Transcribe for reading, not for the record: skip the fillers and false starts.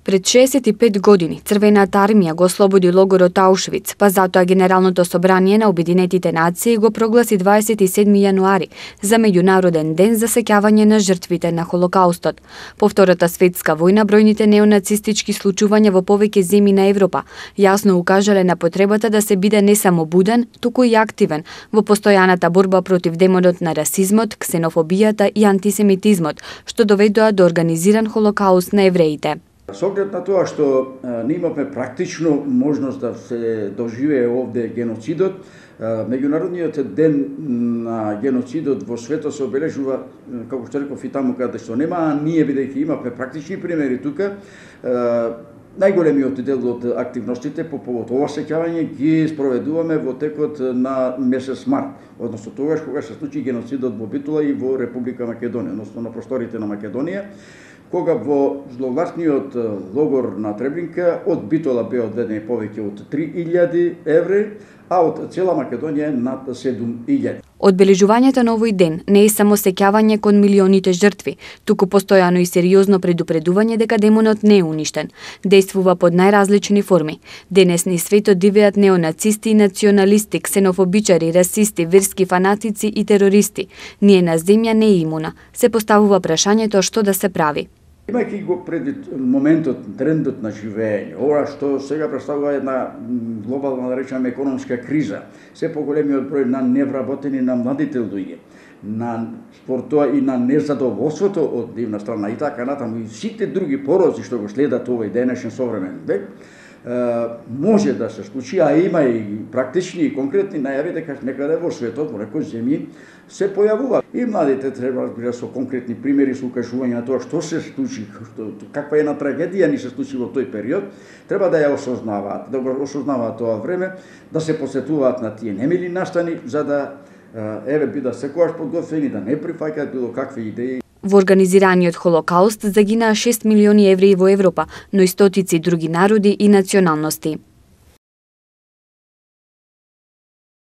Пред 65 години Црвената армија го ослободи логорот Аушвиц, па затоа Генералното собрание на Обединетите нации го прогласи 27 јануари за меѓународен ден за сеќавање на жртвите на Холокаустот. По Втората светска војна бројните неонацистички случувања во повеќе земји на Европа јасно укажале на потребата да се биде не само буден, туку и активен во постојаната борба против демонот на расизмот, ксенофобијата и антисемитизмот, што доведоа до организиран Холокауст на евреите. Со оглед на тоа што не имавме практично можност да се доживее овде геноцидот, меѓународниот ден на геноцидот во светот се обележува, како што реков, и таму каде што нема, а ние бидејќи имавме практични примери тука, најголемиот дел од активностите по повод ова сеќавање ги спроведуваме во текот на месец март, односно тогаш кога се случи геноцидот во Битола и во Република Македонија, односно на просторите на Македонија, кога во злогласниот логор на Требринка од Битола беа одведени повеќе од 3000 евреи, а од цела Македонија над 7000. Одбележувањето на овој ден не е само сеќавање кон милионите жртви, туку постојано и сериозно предупредување дека демонот не е уништен. Действува под најразлични форми. Денес низ светот дивеат неонацисти и националисти, ксенофобичари, расисти, верски фанатици и терористи. Ниена земја не е имуна. Се поставува прашањето што да се прави. Имајќи го предвид моментот, трендот на живење, ова што сега представува една глобална, да речеме, економска криза, се поголемиот број на невработени на младите луѓе, на спортова и на незадоволството од нивна страна и така натаму и сите други пороци што го следат овој денешен современ век, може да се случи, а има и практични и конкретни најави дека некаде во светот, во некои земји, се појавува. И младите треба, разбира, со конкретни примери, со укажување на тоа што се случи, каква една трагедија ни се случи во тој период, треба да ја осознаваат, да го осознаваат тоа време, да се посетуваат на тие немили настани, за да бидат секогаш подготвени, да не прифаќаат било какви идеи. Во организираниот Холокауст загинаа 6 милиони евреи во Европа, но и стотици други народи и националности.